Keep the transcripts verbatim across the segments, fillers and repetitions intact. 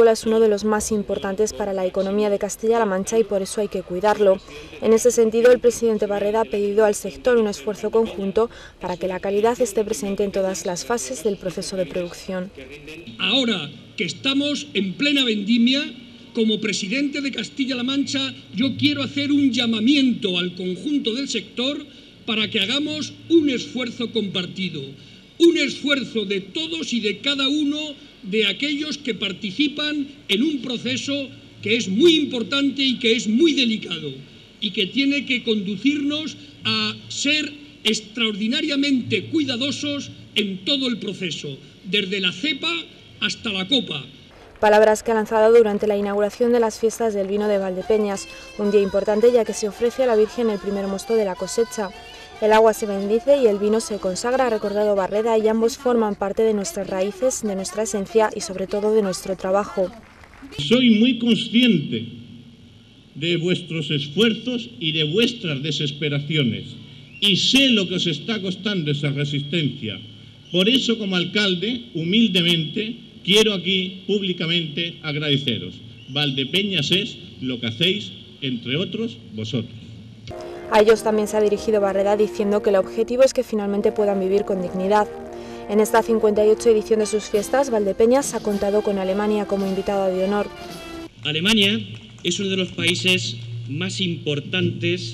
agrícola es uno de los más importantes para la economía de Castilla-La Mancha y por eso hay que cuidarlo. En ese sentido, el presidente Barreda ha pedido al sector un esfuerzo conjunto para que la calidad esté presente en todas las fases del proceso de producción. Ahora que estamos en plena vendimia, como presidente de Castilla-La Mancha, yo quiero hacer un llamamiento al conjunto del sector para que hagamos un esfuerzo compartido, un esfuerzo de todos y de cada uno de aquellos que participan en un proceso que es muy importante y que es muy delicado y que tiene que conducirnos a ser extraordinariamente cuidadosos en todo el proceso, desde la cepa hasta la copa. Palabras que ha lanzado durante la inauguración de las fiestas del vino de Valdepeñas, un día importante ya que se ofrece a la Virgen el primer mosto de la cosecha. El agua se bendice y el vino se consagra, ha recordado Barreda, y ambos forman parte de nuestras raíces, de nuestra esencia y sobre todo de nuestro trabajo. Soy muy consciente de vuestros esfuerzos y de vuestras desesperaciones y sé lo que os está costando esa resistencia. Por eso, como alcalde, humildemente, quiero aquí públicamente agradeceros. Valdepeñas es lo que hacéis, entre otros, vosotros. A ellos también se ha dirigido Barreda diciendo que el objetivo es que finalmente puedan vivir con dignidad. En esta cincuenta y ocho edición de sus fiestas, Valdepeñas ha contado con Alemania como invitada de honor. Alemania es uno de los países más importantes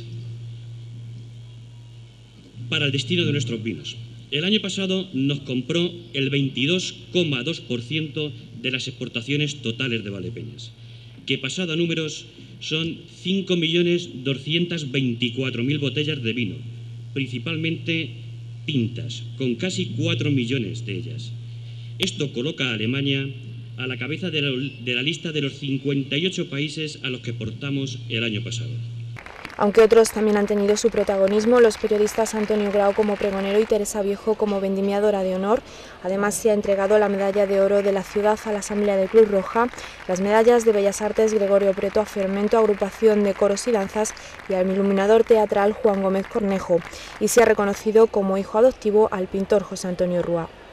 para el destino de nuestros vinos. El año pasado nos compró el veintidós coma dos por ciento de las exportaciones totales de Valdepeñas, que pasado a números son cinco millones doscientas veinticuatro mil botellas de vino, principalmente tintas, con casi cuatro millones de ellas. Esto coloca a Alemania a la cabeza de la, de la lista de los cincuenta y ocho países a los que exportamos el año pasado. Aunque otros también han tenido su protagonismo, los periodistas Antonio Grau como pregonero y Teresa Viejo como vendimiadora de honor. Además, se ha entregado la medalla de oro de la ciudad a la Asamblea de Cruz Roja, las medallas de Bellas Artes Gregorio Preto a Fermento, agrupación de coros y danzas, y al iluminador teatral Juan Gómez Cornejo, y se ha reconocido como hijo adoptivo al pintor José Antonio Rúa.